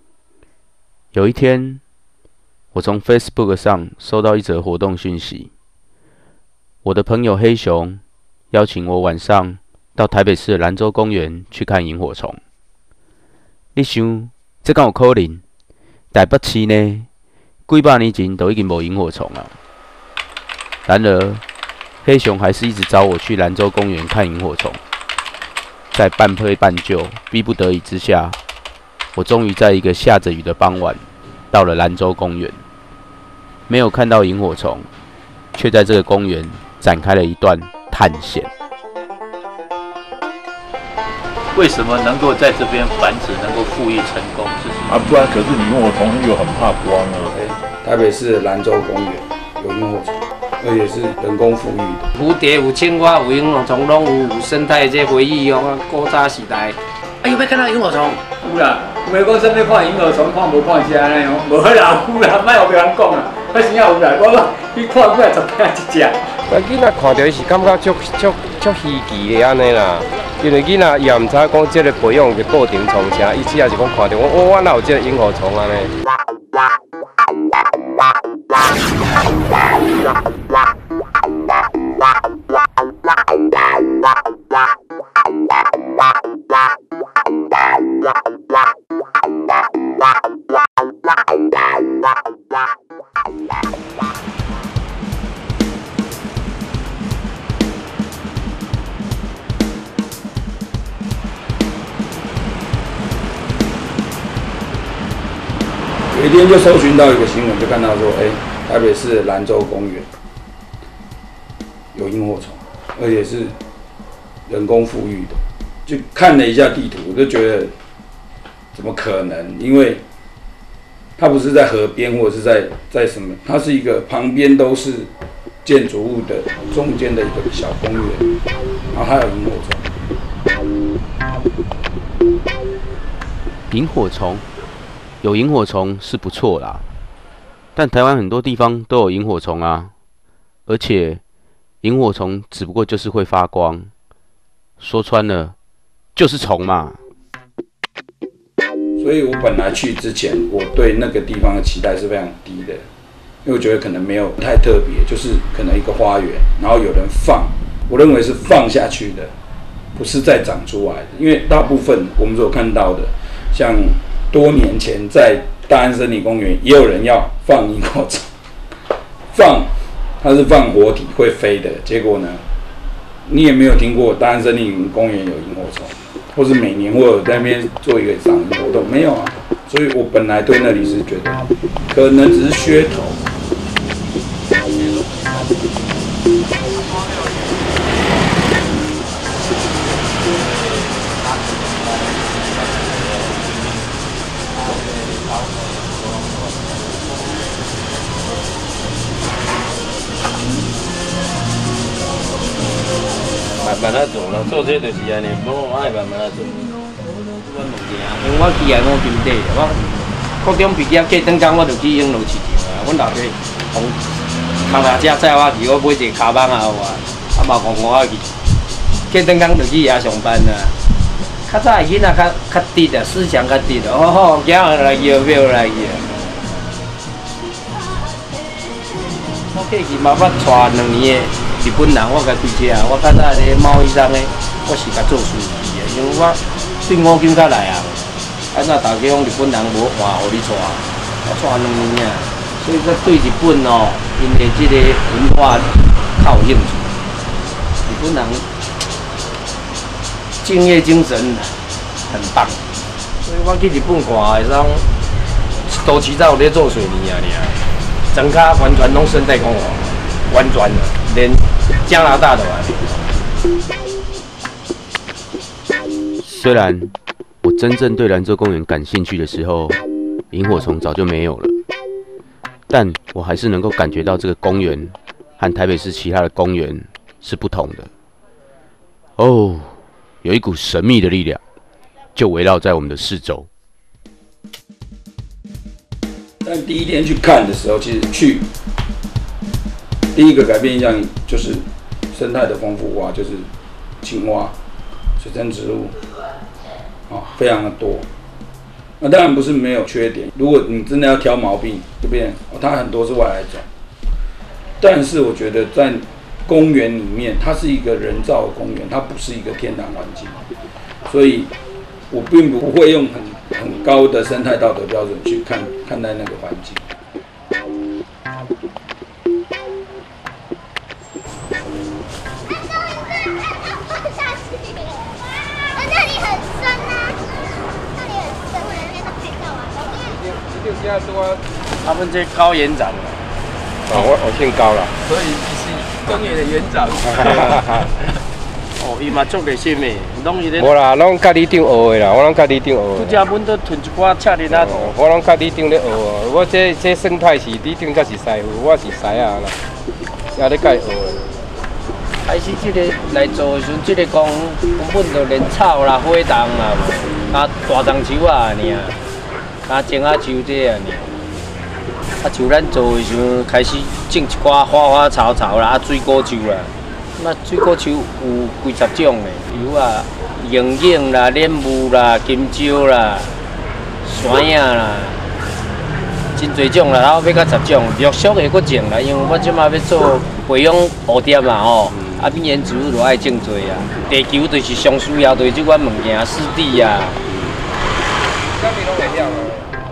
有一天，我从 Facebook 上收到一则活动讯息，我的朋友黑熊邀请我晚上到台北市的兰州公园去看萤火虫。你想，这敢有可能？台北市呢，几百年前都已经无萤火虫了。然而，黑熊还是一直找我去兰州公园看萤火虫。在半推半就、逼不得已之下，我终于在一个下着雨的傍晚，到了兰州公园。没有看到萤火虫，却在这个公园展开了一段探险。 为什么能够在这边繁殖，能够复育成功？ 不然可是萤火虫又很怕光啊。 台北市兰州公园有萤火虫，而且是人工复育的。 蝴蝶有青蛙，有萤火虫，拢有生态这回忆哦。古早时代，哎有没有看到萤火虫？ 有啦，有讲什么看萤火虫，看无看啥呢？无啦，有啦，莫互别人讲啦。我真正有啦，我去看过来10片一只。 啊，囡仔看到是感觉足稀奇的安尼啦，因为囡仔也唔知讲这个培养的过程从啥，伊只也是讲看到我哪有这个萤火虫安尼。 有一天就搜寻到一个新闻，就看到说，台北市兰州公园有萤火虫，而且是人工复育的。就看了一下地图，我就觉得怎么可能？因为它不是在河边或者是在什么，它是一个旁边都是建筑物的中间的一个小公园，然后还有萤火虫。 萤火虫。有萤火虫是不错啦，但台湾很多地方都有萤火虫啊，而且萤火虫只不过就是会发光，说穿了就是虫嘛。 所以我本来去之前，我对那个地方的期待是非常低的，因为我觉得可能没有太特别，就是可能一个花园，然后有人放，我认为是放下去的，不是再长出来的，因为大部分我们所看到的，像多年前在大安森林公园也有人要放萤火虫，它是放活体会飞的，结果呢，你也没有听过大安森林公园有萤火虫，或是每年会有在那边做一个赏萤活动，没有啊，所以我本来对那里是觉得可能只是噱头。 慢慢做啦，做这就是安尼，我爱慢慢做。 因为我起来我金地，我高中毕业过转工，我就去永乐市场啊。阮老爸从脚踏车载我去，我买一个卡邦后啊，嘛讲我去。过转工就去遐上班啊。较早的囡仔较直啊，思想较直啊。好，囝儿来去，表来去。我过去嘛捌带2年的日本人，我甲开车，我较早咧贸易商咧，我是甲做司机的，因为我对5金较来啊。安怎大家讲日本人无换，互你带，我带2年啊，所以说对日本哦，因的这个文化较有兴趣。日本人敬业精神很棒，所以我去日本看会当，都市早有咧做水泥啊，整卡完全拢生态工业，完全的，连加拿大都来。 虽然我真正对兰州公园感兴趣的时候，萤火虫早就没有了，但我还是能够感觉到这个公园和台北市其他的公园是不同的。哦，有一股神秘的力量就围绕在我们的四周。 但第一天去看的时候，其实第一个改变印象就是生态的丰富哇，就是青蛙、水生植物，非常的多。 那当然不是没有缺点，如果你真的要挑毛病，这边它很多是外来种。但是我觉得在公园里面，它是一个人造的公园，它不是一个天然环境，所以我并不会用很高的生态道德标准去看待那个环境。 他们这高园长我姓高啦， 所以你是公园的园长。哦，伊嘛足热心的，拢伊咧。 无啦，拢甲里长学的啦，我拢甲里长学。 拄则阮都囤一寡赤林啊。 我拢甲里长咧学啊，我这生态是里长才是师傅，我是师啊啦，也咧甲伊学的。 开始这个来做的时阵，这个讲根本就连草啦、花丛啦，啊大樟树啊尔，啊种啊树这啊尔。啊，像咱做的时阵，开始种一寡花草草啦，啊水果树啦，那水果树有几十种的，有啊龙眼啦、莲雾啦、金蕉啦、山影啦，真侪种啦，然后要到10种，陆续的搁种啦，因为我即马要做培养蝴蝶嘛吼。啊，美颜植物就爱种多啊，地球就是上需要就是即款物件，湿地啊。 啥物拢会了啊。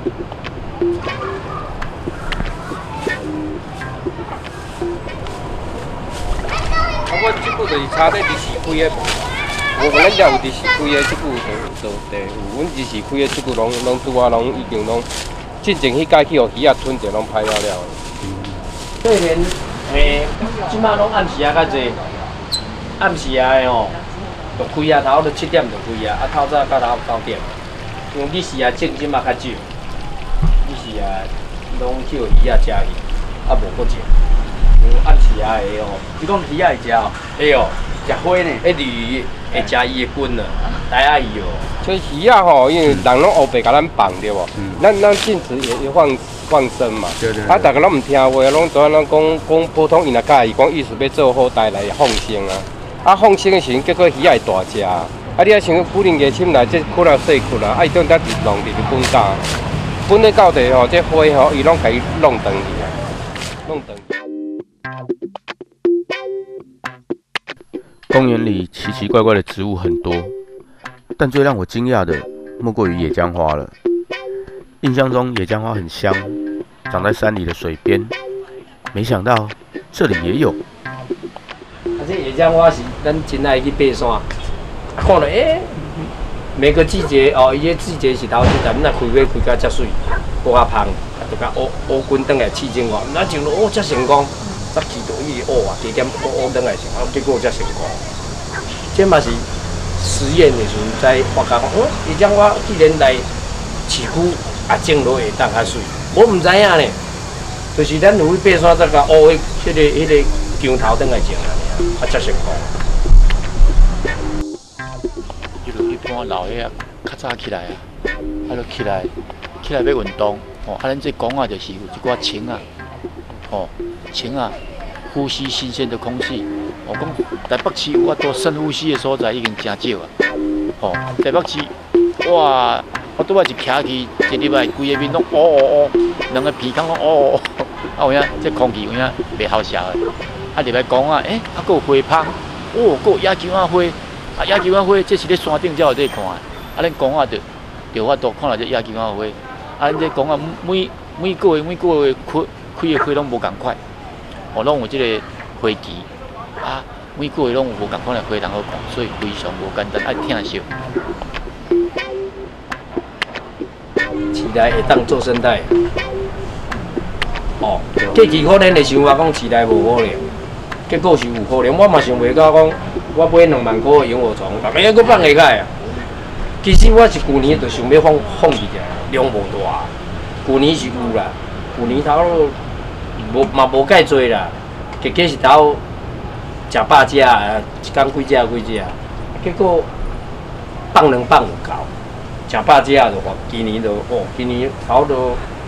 啊，阮即久就是差咧伫市区的，咱遮有伫市区的即久就地有，阮伫市区的即久拢拄啊，拢已经拢进前迄届去互鱼仔吞者拢歹了了。 对面即马拢暗时啊较济。暗时啊的吼，就开啊，头都7点就开啊，啊透早到头9点。因为日时啊种即马较少，日时啊拢叫鱼啊食去，啊无搁种。因为暗时啊的吼，你讲鱼啊会食哦？会哦，食花呢，迄鱼会食伊的根啊，来啊伊哦。 所以鱼仔吼，因为人拢黑白甲咱放对无，咱禁止也放生嘛。对对。啊，大家拢唔听话，拢做咱讲普通因若介意讲意思要做好带来放生啊。啊，放生的时阵，结果鱼仔会大只，啊，你啊像古灵月深来，这可能细窟啦，啊，伊种在弄伫本家，本咧到地吼，这花吼，伊拢甲伊弄断去啊，弄断。 公园里奇奇怪怪的植物很多，但最让我惊讶的莫过于野姜花了。印象中野姜花很香，长在山里的水边，没想到这里也有。 这野姜花是咱真爱去爬山，看了每个季节哦，伊个季节是头一阵，那开花开甲遮水，搁较芳，就甲乌滚转来刺种哦，那种哦遮成功，早期就伊乌啊，地点乌转来成，啊结果遮成功。这嘛是实验的时阵在发觉讲，野姜花既然来市区啊种落会当较水，我唔知影呢，就是咱有去爬山才甲乌迄个姜头转来种啊。啊，才成功。 一般老岁仔较早起来啊，啊，就起来要运动，哦，啊，咱这讲啊，就是有一寡青啊，哦，青啊，呼吸新鲜的空气。我讲台北市有遐多深呼吸的所在已经真少啊，哦，台北市哇，我拄仔一徛去，一礼拜规个面拢两个鼻孔拢啊，有影这空气有影袂好吸的。啊，入来讲啊，啊，佫有花芳，哦，佫有野姜仔花，啊，野姜仔花，这是咧山顶才有得看，啊，咱讲啊就法度看到这野姜仔花，啊，咱这讲啊，每个月开的花拢无共款，哦，拢有这个花期，啊，每个月拢有无共款的花通好看，所以非常无简单，爱疼惜。 市内会当做生态，哦，过去可能会想话讲市内无可能。结果是有可能，我嘛想袂到讲，我买2万块的萤火虫，大家还佫放会开啊。其实我是去年就想要放去者，量无大。去年是有啦，去年头无介多啦，加是头食100只啊，一天几只，结果放2放有够，食100只就话今年今年头都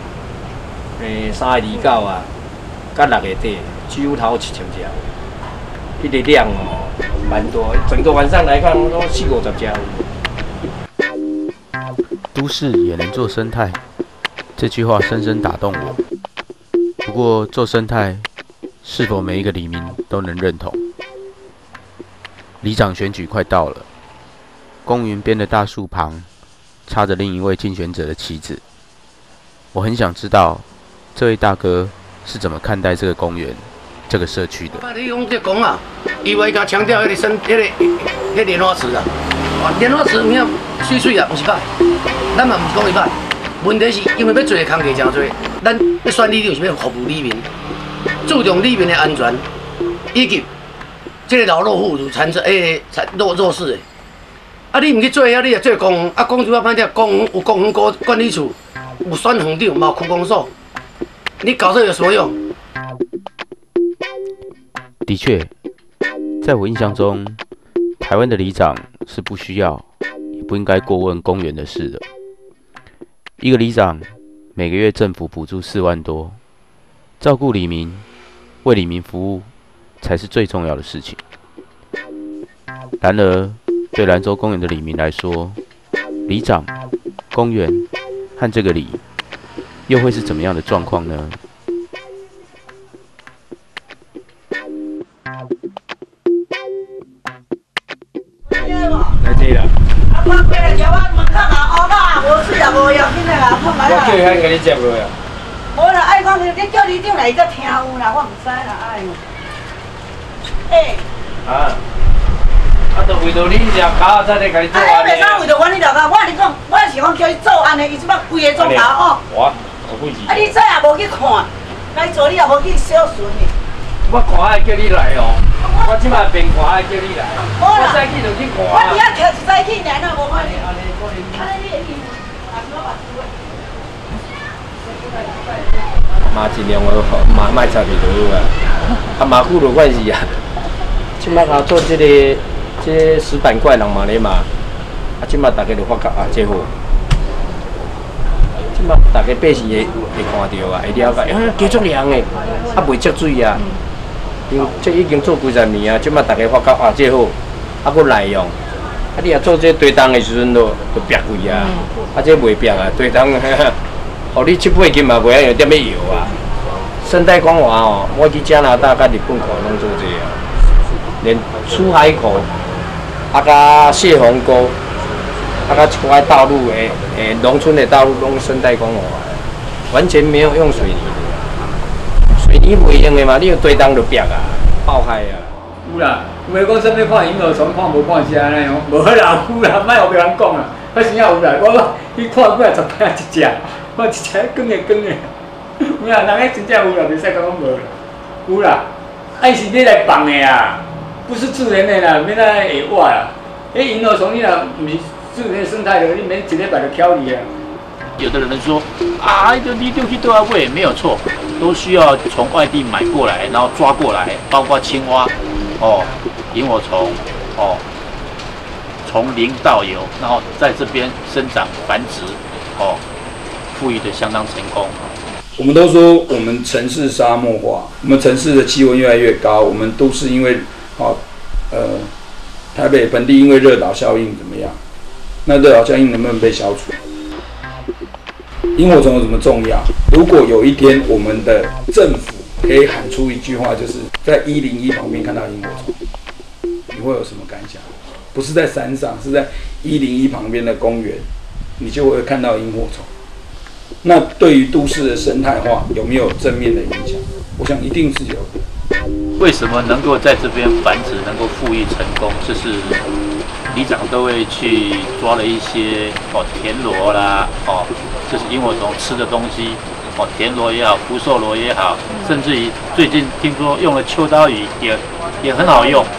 3月29啊，甲6月底只有头1000只。迄个量哦，蛮多，整个晚上来看都40-50只。 都都市也能做生态，这句话深深打动我。不过做生态，是否每一个里民都能认同？里长选举快到了，公园边的大树旁插着另一位竞选者的旗子。我很想知道，这位大哥是怎么看待这个公园、这个社区的。 你用这讲啊，伊话甲强调迄个莲花池啊，莲花池有影水水啊，不是歹，咱嘛不是讲伊歹。问题是因为要做的工课真多，咱要选里长是要服务里民，注重里民的安全，以及这个老弱妇孺、弱势的。啊，你唔去做啊，你也做公园，啊，公主要歹听，公园有公园管理处，有选园长，嘛有区公所，你搞这有什么用？ 的确，在我印象中，台湾的里长是不需要，也不应该过问公园的事的。一个里长每个月政府补助4万多，照顾里民、为里民服务才是最重要的事情。然而，对兰州公园的里民来说，里长、公园和这个里又会是怎么样的状况呢？ 来这啦。 我过来叫我门口啊，乌啦，无水也无要紧的啦，看卖啦。 我叫伊甲你接落啊。 无啦，爱讲你叫里长来，伊才听有啦，我唔知啦，哎。 啊。啊，就为着你只狗仔才来甲你做安尼。啊， 你袂使为着我你着讲，我是讲，我是讲叫伊做安尼，伊即摆规个钟头哦。 我几时？ 啊，你早也无去看，该做你也无去小巡的。 我看爱叫你来哦，我即摆边看爱叫你来。 无啦。 我早起就去看。 我伫遐徛一早起尔，哪无看见？安尼你会去？ 嘛尽量嘛卖差袂多啊，啊嘛久就惯是啊。即摆甲做即个石板块人嘛咧嘛，啊即摆大家就发觉啊，这好。即摆大家百姓会看到啊，会了解，啊加足量的，啊袂积水啊。因这已经做几十年啊，即摆大家发觉啊，这好，啊佫耐用。啊你若做这堆东的时阵，就白贵啊，啊这袂白啊，堆东，互你7、8斤嘛，袂晓用点要摇啊。生态光华哦，我去加拿大、甲日本口拢做这啊，连出海口，啊甲泄洪沟，啊甲一块道路农村的道路拢生态光华，完全没有用水泥的，水泥袂用的嘛，你用堆东就白啊，爆开啊。 有啦，有诶讲啥物看萤火虫，看无看啥安尼哦，无啦有啦，莫后壁人讲啦，我真正有啦，我去看几啊10块一只，我一只光的光的。有啦，人迄真正有啦，袂使讲无啦。有啦，伊是你来放的啊，不是自然的啦，免咱下挖啦。迄萤火虫你若毋是自然生态的，你免一礼拜就挑你啊。 有的人说啊，你丢去都要喂，没有错，都需要从外地买过来，然后抓过来，包括青蛙、萤火虫、从零到有，然后在这边生长繁殖，富裕的相当成功。 我们都说我们城市沙漠化，我们城市的气温越来越高，我们都是因为台北本地因为热岛效应怎么样？那热岛效应能不能被消除？萤火虫有什么重要？如果有一天我们的政府可以喊出一句话，就是在101旁边看到萤火虫，你会有什么感想？不是在山上，是在101旁边的公园，你就会看到萤火虫。那对于都市的生态化有没有正面的影响？我想一定是有的。 为什么能够在这边繁殖，能够富裕成功？这是里长都会去抓了一些田螺啦，这是萤火虫吃的东西，田螺也好，福寿螺也好，甚至于最近听说用了秋刀鱼也很好用。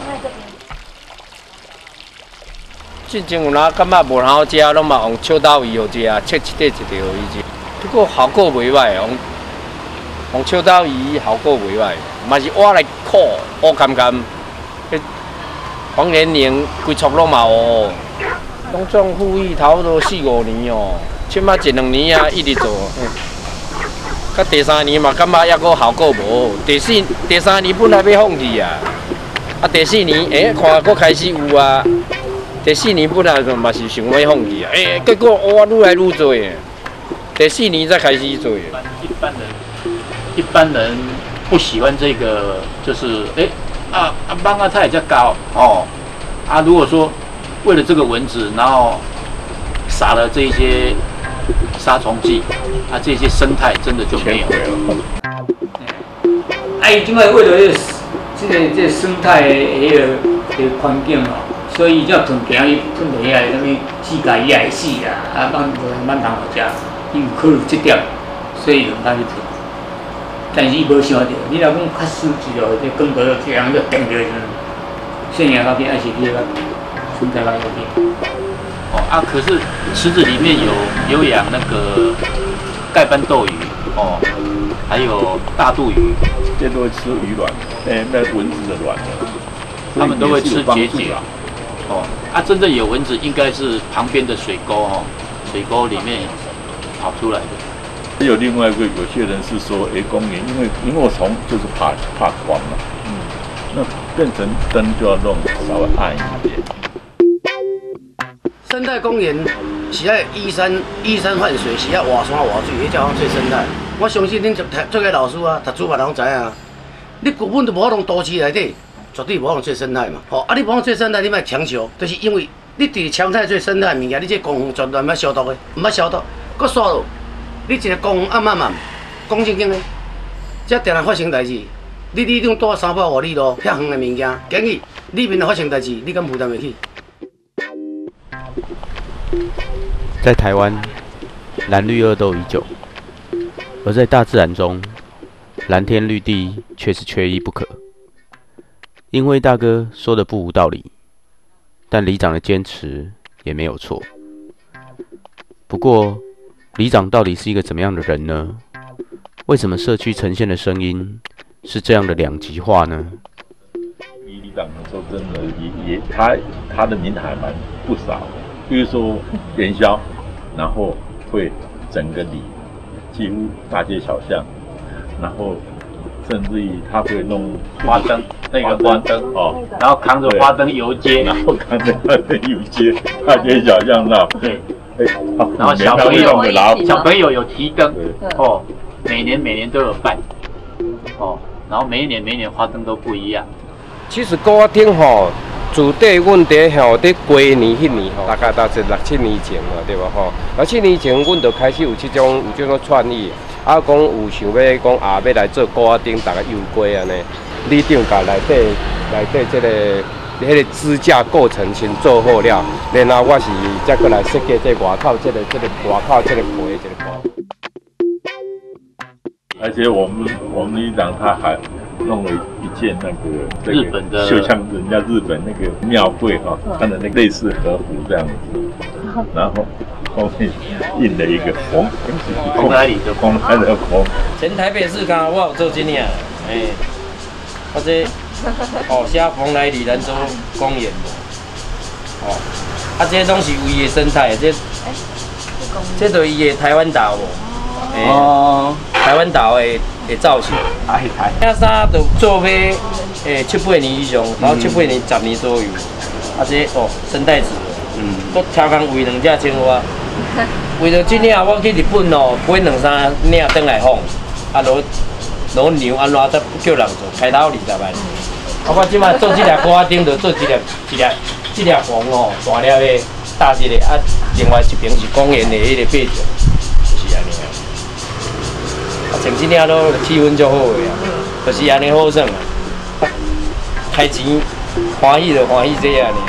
之前有人感觉无好食，拢嘛用秋刀鱼好食，切一块一块互伊食。不过效果袂歹，用秋刀鱼效果袂歹，嘛是挖来烤，乌甘甘。黄连年规撮拢嘛有，拢种富裕差不多4、5年哦，即摆1、2年啊一直做。到第3年嘛，感觉抑阁效果无。第3年本来要放弃啊，第4年看阁开始有啊。 第4年本来嘛是想要放弃啊，结果哇愈来愈多啊。第4年才开始做。 一般人不喜欢这个，就是帮它也较高哦。如果说为了这个蚊子，然后撒了这些杀虫剂，这些生态真的就没有了。 伊即摆为了这个生态的环境哦，所以才囤行伊囤落遐什么世界也会死啦，满通好食，伊有考虑这点，所以就敢去囤。但是伊无想到，你若讲较实际哦，这广告这样就定着时，生养较紧，还是你个生态较要紧。 可是池子里面有养那个盖斑斗鱼还有大肚鱼， 这都会吃鱼卵，那蚊子的卵的， 他们都会吃结节。真正有蚊子应该是旁边的水沟水沟里面跑出来的。 还有另外一个，有些人是说，公园，因为我虫就是怕光嘛，那变成灯就要弄稍微暗一点。 生态公园是要依山泛水，是要活山活水，迄才讲做生态。我相信恁做个老师啊，读书嘛拢知影。你根本就无法弄都市内底，绝对无法弄做生态嘛。你无法弄做生态，你莫强求，就是因为你伫强态做生态物件，你这公园绝对毋捌消毒的，毋捌消毒，搁刷落。你一个公园暗讲正经的，这定然发生代志。你种带350里路，遐远的物件，建议里面发生代志，你敢负担得起？ 在台湾，蓝绿恶斗已久，而在大自然中，蓝天绿地却是缺一不可。因为大哥说的不无道理，但里长的坚持也没有错。不过，里长到底是一个怎么样的人呢？为什么社区呈现的声音是这样的两极化呢？ 里长说真的他的名还蛮不少，比如说元宵，然后会整个里几乎大街小巷，然后甚至于他会弄花灯，那个花灯然后扛着花灯游街， 然后扛着花灯游街，大街小巷闹。 对。然后小朋友有提灯每年都有办然后每一年花灯都不一样。 其实高顶自底阮伫伫过年迄年大概是6、7年前嘛，对吧6、7年前，阮就开始有这种创意，讲有想要讲要来做高顶，大家游过安尼。里长甲内底这个。迄个支架构成先做好了，然后我是再过来设计这外口这个外口这个皮这个包。 而且我们里长他还弄了一件那个日本的， 就像人家日本那个庙会穿的那个类似和服这样子，然后后面印了一个蓬莱里的蓬。 全台北市我有做这样，我这。写蓬莱里兰州公园这拢是伊的生态，这就是伊的台湾岛台湾岛的造型。遐衫都做要7、8年以上，然后7、8年、10年左右。这生态池，搁超工喂2只青蛙，为了这领我去日本买2、3领回来放，老牛安怎才叫人做？开头20万。我即摆做这粒瓜顶，就做这粒黄大粒的大只的，另外一边是公园的迄个背景，就是安尼穿这领都气氛就好个就是安尼好耍啊。开钱欢喜就欢喜这安尼。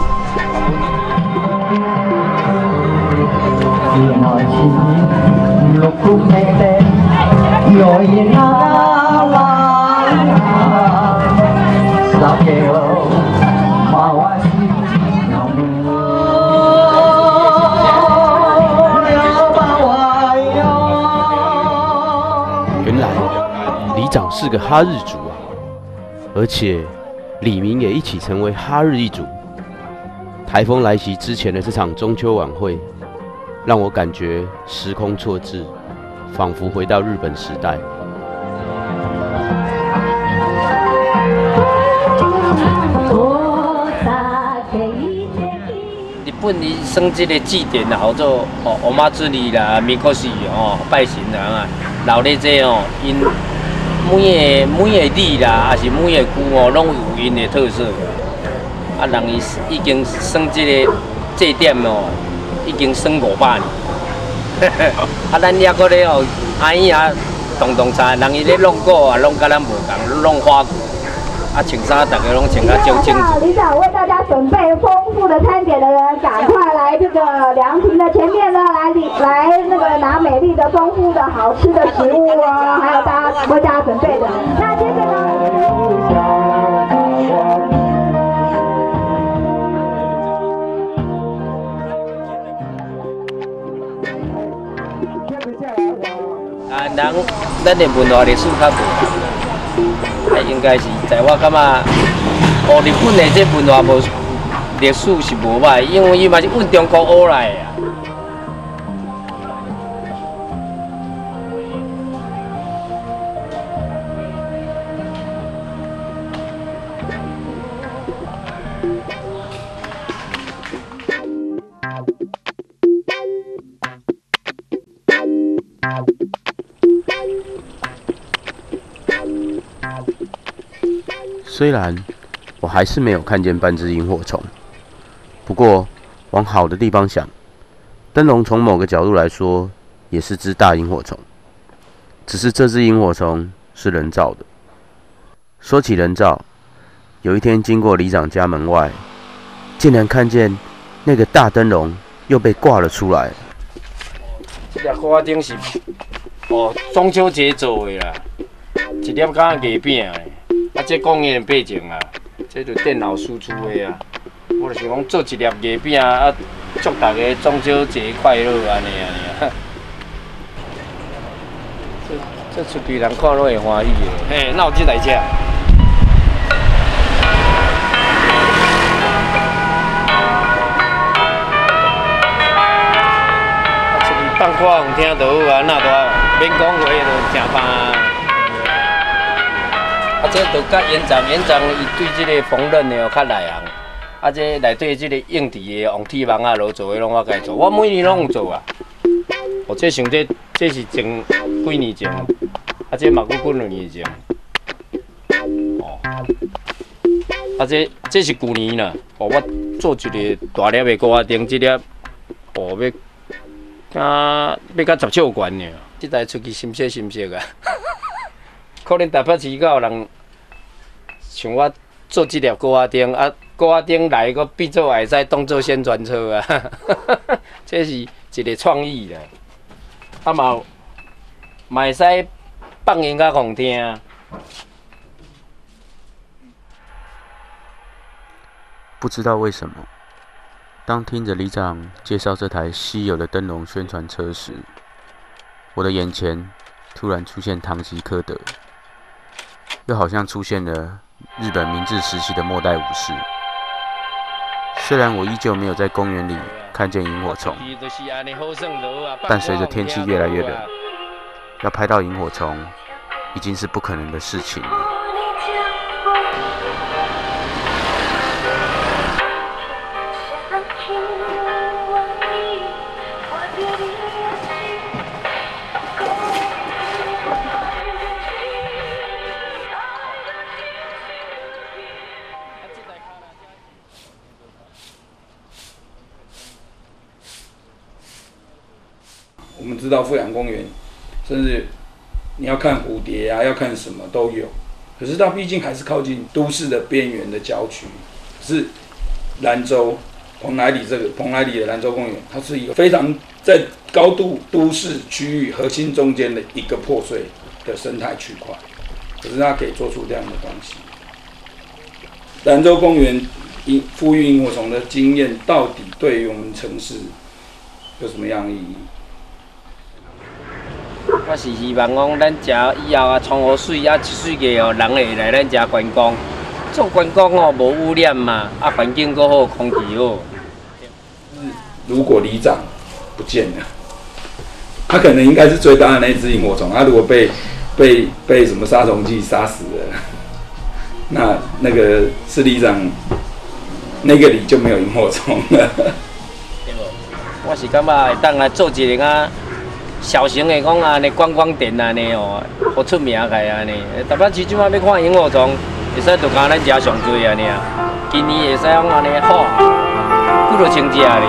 原来里长是个哈日族啊，而且里民也一起成为哈日一族。台风来袭之前的这场中秋晚会，让我感觉时空错置，仿佛回到日本时代。 本伊算即个祭典啦，叫做欧妈子里啦、米克西拜神啊，留咧这因每个里啦，还是每个区拢有因的特色。啊，人已经算即个祭典已经算500年。啊，咱也搁咧阿姨啊，动茶，人伊咧弄鼓啊，弄甲咱无共，弄花鼓。啊，穿衫大家拢穿甲正清楚。 里长为大家准备丰富的餐点的人，赶快来这个凉亭的前面呢，来那个拿美丽的、丰富的好吃的食物哦，还有大家为大家准备的。那接着呢？ 啊，咱的文化历史较无。应该是在我感觉，日本的这文化无历史是无歹，因为伊嘛是阮中国学来的啊。 虽然我还是没有看见半只萤火虫，不过往好的地方想，灯笼从某个角度来说也是只大萤火虫，只是这只萤火虫是人造的。说起人造，有一天经过里长家门外，竟然看见那个大灯笼又被挂了出来。 这粒花灯是中秋节做的啦，一粒敢月饼的。啊，这讲的背景啊，这就电脑输出的啊。我就是讲做一粒月饼啊，祝大家中秋节快乐安尼啊。这出去人看拢会欢喜的。嘿，那有这台车。出去放歌用听就好啊，那都免讲话就正棒啊。啊，这就甲园长伊对这个缝纫的较内行。啊，这内底这个硬地的用铁网啊，落做的拢我家做，我每年拢有做啊。哦，这像这是前几年前，啊，这嘛佫几年前。哦，啊，这是旧年啦。哦，我做一个大粒的高压灯，这粒哦要甲10triệu元呢。这台出去心色啊。可能台北市较有人像我做这粒高压灯，啊，高压灯来个变做会使当做宣传车啊，这是一个创意啦。啊嘛会使放音乐互听。 不知道为什么，当听着里长介绍这台稀有的灯笼宣传车时，我的眼前突然出现堂吉诃德。又好像出现了日本明治时期的末代武士。虽然我依旧没有在公园里看见萤火虫，但随着天气越来越冷，要拍到萤火虫已经是不可能的事情了。 我们知道富阳公园，甚至你要看蝴蝶啊，要看什么都有。可是它毕竟还是靠近都市的边缘的郊区。是兰州蓬莱里的兰州公园，它是一个非常在高度都市区域核心中间的一个破碎的生态区块。可是它可以做出这样的东西。兰州公园复育萤火虫的经验，到底对于我们城市有什么样的意义？ 我是希望讲，咱遮以后啊，从河水啊，水个哦，人会来咱遮观光。做观光哦，无污染嘛，啊，环境够好，空气好。 如果里长不见了，他可能应该是最大的那只萤火虫。他如果被什么杀虫剂杀死了，那个是里长，那个里就没有萤火虫了。 我是感觉会当来做一个啊小型的讲安尼观光店安尼哦，好出名个安尼。台北市即摆要看萤火虫，会使就讲咱遮上多安尼啊。今年会使讲安尼好，几落千只哩。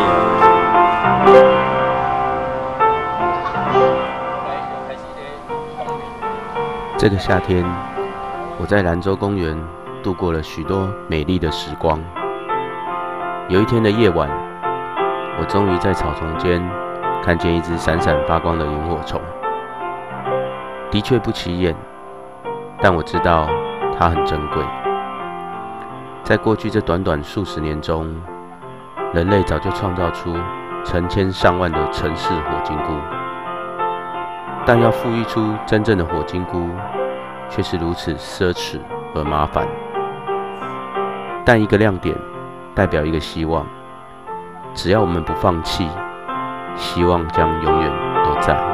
这个夏天，我在兰州公园度过了许多美丽的时光。有一天的夜晚，我终于在草丛间看见一只闪闪发光的萤火虫。的确不起眼，但我知道它很珍贵。在过去这短短数十年中，人类早就创造出成千上万的城市火金菇，但要孵育出真正的火金菇，却是如此奢侈而麻烦。但一个亮点代表一个希望，只要我们不放弃，希望将永远都在。